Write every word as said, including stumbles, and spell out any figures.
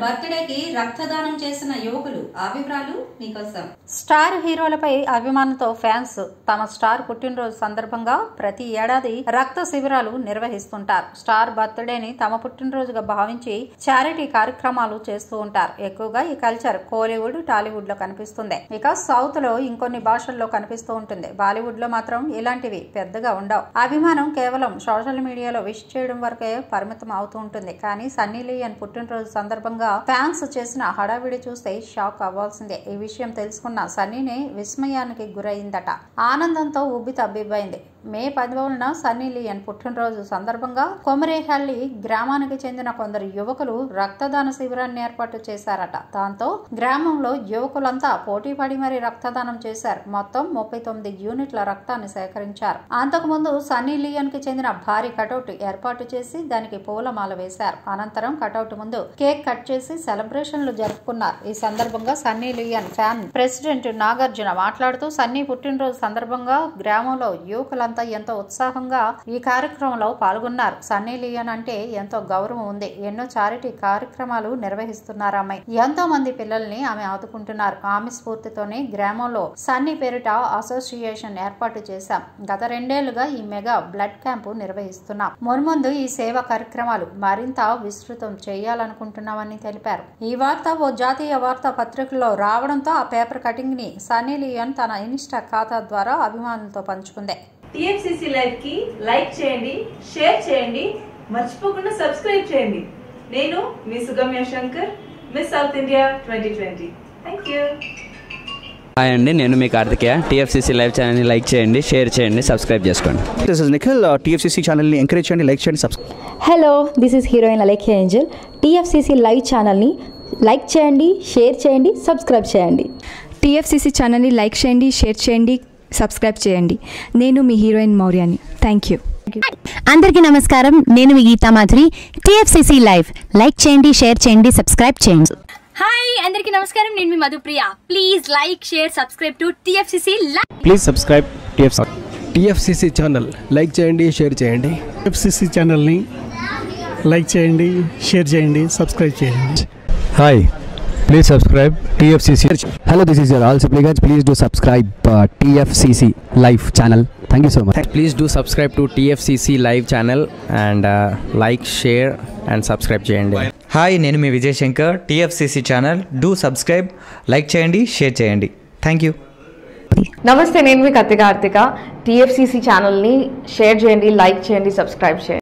బర్త్డేకి రక్తదానం చేసిన యువకులు ఆ వివరాలు మీకోసం. స్టార్ హీరోలపై అభిమానంతో ఫ్యాన్స్ తమ స్టార్ పుట్టినరోజు సందర్భంగా ప్రతి ఏడాది రక్త శిబిరాలు నిర్వహిస్తుంటారు. స్టార్ బర్త్డేని తమ పుట్టినరోజుగా భావించి చారిటీ కార్యక్రమాలు చేస్తూ ఉంటారు. ఎక్కువగా ఈ కల్చర్ కోలీవుడ్, టాలీవుడ్ లో కనిపిస్తుంది. ఇక సౌత్ లో ఇంకొన్ని భాషల్లో కనిపిస్తూ ఉంటుంది. బాలీవుడ్ లో మాత్రం ఇలాంటివి పెద్దగా ఉండవు. అభిమానం కేవలం సోషల్ మీడియాలో విష్ చేయడం వరకే పరిమితం అవుతూ ఉంటుంది. కానీ సన్నీ లియోన్ పుట్టినరోజు సందర్భంగా ఫ్యాన్స్ చేసిన హడావిడి చూస్తే షాక్ అవ్వాల్సిందే. ఈ విషయం తెలుసుకున్న సన్నీని విస్మయానికి గురైందట. ఆనందంతో ఉబ్బి తబ్బిబ్బైంది. మే పదమూడున సన్నీ లియోన్ పుట్టినరోజు సందర్భంగా కొమరేహల్లి గ్రామానికి చెందిన కొందరు యువకులు రక్తదాన శిబిరాన్ని ఏర్పాటు చేశారట. దాంతో గ్రామంలో యువకులంతా పోటీ పడి మరీ రక్తదానం చేశారు. మొత్తం ముప్పై తొమ్మిది యూనిట్ల రక్తాన్ని సేకరించారు. అంతకుముందు సన్నీ లియోన్ కి చెందిన భారీ కటౌట్ ఏర్పాటు చేసి దానికి పూలమాల వేశారు. అనంతరం కటౌట్ ముందు కేక్ కట్ చేసి సెలబ్రేషన్లు జరుపుకున్నారు. ఈ సందర్భంగా సన్నీ లియోన్ ఫ్యాన్ ప్రెసిడెంట్ నాగార్జున మాట్లాడుతూ సన్నీ పుట్టినరోజు సందర్భంగా గ్రామంలో యువకులంతా ఎంతో ఉత్సాహంగా ఈ కార్యక్రమంలో పాల్గొన్నారు. సన్నీ లియోన్ అంటే ఎంతో గౌరవం ఉంది. ఎన్నో చారిటీ కార్యక్రమాలు నిర్వహిస్తున్నారు. ఆమె ఎంతో మంది పిల్లల్ని ఆమె ఆదుకుంటున్నారు. ఆమె స్ఫూర్తితోనే గ్రామంలో సన్నీ పేరిట అసోసియేషన్ ఏర్పాటు చేశాం. గత రెండేళ్లుగా ఈ మెగా బ్లడ్ క్యాంపు నిర్వహిస్తున్నాం. మున్ముందు ఈ సేవా కార్యక్రమాలు మరింత విస్తృతం చేయాలనుకుంటున్నామని తెలిపారు. ఈ వార్త ఓ జాతీయ వార్తా పత్రికలో రావడంతో ఆ పేపర్ కటింగ్ ని సన్నీ లియోన్ తన ఇన్స్టా ఖాతా ద్వారా అభిమానులతో పంచుకుంది. టీఎఫ్సీసీ లైవ్ కి లైక్ చేయండి, షేర్ చేయండి, మర్చిపోకుండా సబ్స్క్రైబ్ చేయండి. నేను మీ Sugamya Shankar, miss south India twenty twenty. Thank you. Hi అండి, నేను మీ కార్తికేయ. టీఎఫ్సీసీ లైవ్ ఛానల్ని లైక్ చేయండి, షేర్ చేయండి, సబ్స్క్రైబ్ చేసుకోండి. This is Nikhil. టీఎఫ్సీసీ ఛానల్ని ఎంకరేజ్ చేయండి, లైక్ చేయండి, subscribe. Hello, this is heroine Alekhya Angel. TFCC live ఛానల్ని లైక్ చేయండి, షేర్ చేయండి, సబ్స్క్రైబ్ చేయండి. టీఎఫ్సీసీ ఛానల్ని లైక్ చేయండి, షేర్ చేయండి, సబ్స్క్రైబ్ చేయండి. నేను మీ హీరోయిన్ మౌర్యాని. Thank you. అందరికీ నమస్కారం, నేను మీ Geetha Madhuri. TFCC live like చేయండి, షేర్ చేయండి, సబ్స్క్రైబ్ చేయండి. హాయ్ అందరికీ నమస్కారం, నేను మీ Madhupriya. Please like, share, subscribe to TFCC live. Please subscribe TFC TFCC channel like చేయండి, షేర్ చేయండి. టీఎఫ్సీసీ ఛానల్ని లైక్ చేయండి, షేర్ చేయండి, సబ్స్క్రైబ్ చేయండి. Hi, please subscribe TFCC. Hello, this is your all supplicants. Please do subscribe uh, T F C C Live channel. Thank you so much. Please do subscribe to T F C C Live channel and uh, like, share and subscribe చేయండి. హాయ్, నేను మీ Vijay Shankar. TFCC channel do subscribe, like చేయండి, share చేయండి. Thank you. నమస్తే, నేను మీ Kathi Karthika. TFCC ఛానల్ని షేర్ చేయండి, లైక్ చేయండి, సబ్స్క్రైబ్ చేయండి.